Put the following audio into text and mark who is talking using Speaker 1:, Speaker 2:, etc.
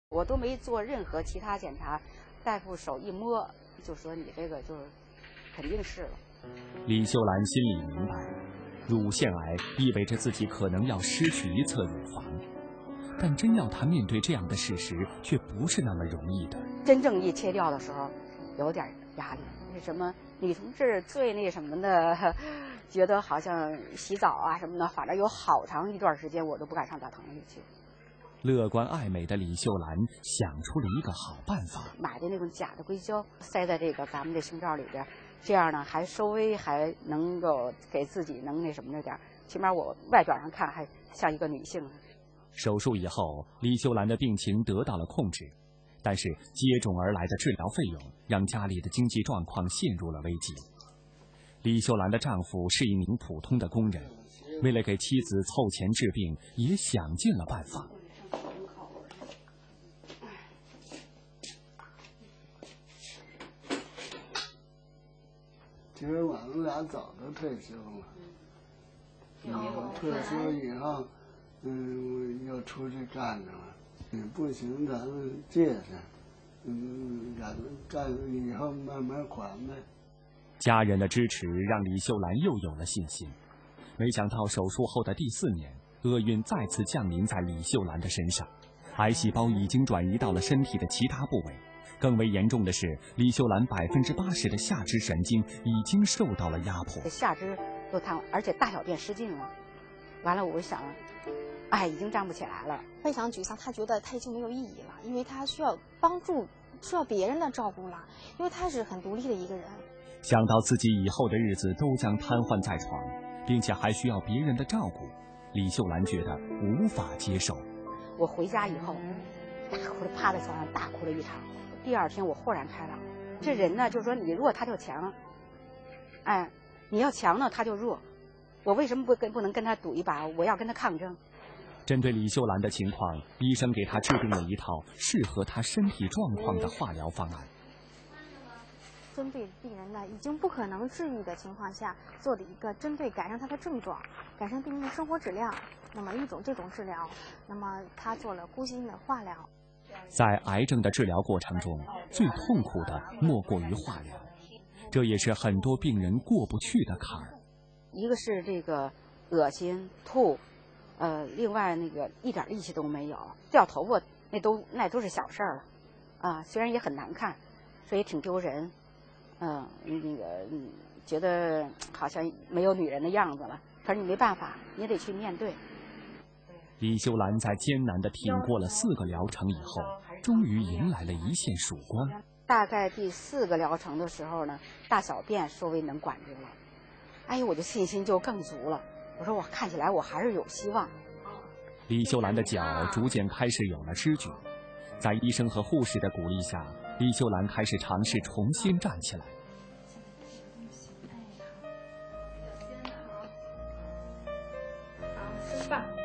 Speaker 1: 我都没做任何其他检查，大夫手一摸就说你这个就是肯定是了。
Speaker 2: 李秀兰心里明白，乳腺癌意味着自己可能要失去一侧乳房，但真要她面对这样的事实，却不是那么容易的。
Speaker 1: 真正一切掉的时候，有点压力。那什么，女同志最那什么的，觉得好像洗澡啊什么的，反正有好长一段时间我都不敢上大堂里去。
Speaker 2: 乐观爱美的李秀兰想出了一个好办法，
Speaker 1: 买的那种假的硅胶塞在这个咱们这胸罩里边，这样呢还稍微还能够给自己能那什么着点，起码我外表上看还像一个女性。
Speaker 2: 手术以后，李秀兰的病情得到了控制，但是接踵而来的治疗费用让家里的经济状况陷入了危机。李秀兰的丈夫是一名普通的工人，为了给妻子凑钱治病，也想尽了办法。
Speaker 3: 今儿晚上俩早都退休了，退休以后，又出去干去了。不行，咱们借去，干以后慢慢还呗。
Speaker 2: 家人的支持让李秀兰又有了信心。没想到手术后的第4年，厄运再次降临在李秀兰的身上，癌细胞已经转移到了身体的其他部位。更为严重的是，李秀兰80%的下肢神经已经受到了压迫，
Speaker 1: 下肢都瘫，而且大小便失禁了。完了，我就想，已经站不起来了，
Speaker 4: 非常沮丧。他觉得他已经没有意义了，因为他需要帮助，需要别人的照顾了，因为他是很独立的一个人。
Speaker 2: 想到自己以后的日子都将瘫痪在床，并且还需要别人的照顾，李秀兰觉得无法接受。
Speaker 1: 我回家以后，大哭的趴在床上大哭了一场。第2天我豁然开朗，这人呢，就是说你弱他就强，你要强呢他就弱，我为什么不能跟他赌一把？我要跟他抗争。
Speaker 2: 针对李秀兰的情况，医生给她制定了一套适合她身体状况的化疗方案。
Speaker 4: 针对病人呢已经不可能治愈的情况下，做的一个针对改善他的症状、改善病人的生活质量，那么这种治疗，那么他做了姑息性的化疗。
Speaker 2: 在癌症的治疗过程中，最痛苦的莫过于化疗，这也是很多病人过不去的坎儿。
Speaker 1: 一个是这个恶心吐，另外那个一点力气都没有，掉头发那都是小事儿了，虽然也很难看，所以挺丢人，觉得好像没有女人的样子了，可是你没办法，你也得去面对。
Speaker 2: 李秀兰在艰难地挺过了4个疗程以后，终于迎来了一线曙光。
Speaker 1: 大概第4个疗程的时候呢，大小便稍微能管住了，我的信心就更足了。我说我看起来我还是有希望。
Speaker 2: 李秀兰的脚逐渐开始有了知觉，在医生和护士的鼓励下，李秀兰开始尝试重新站起来。
Speaker 5: 吃饭。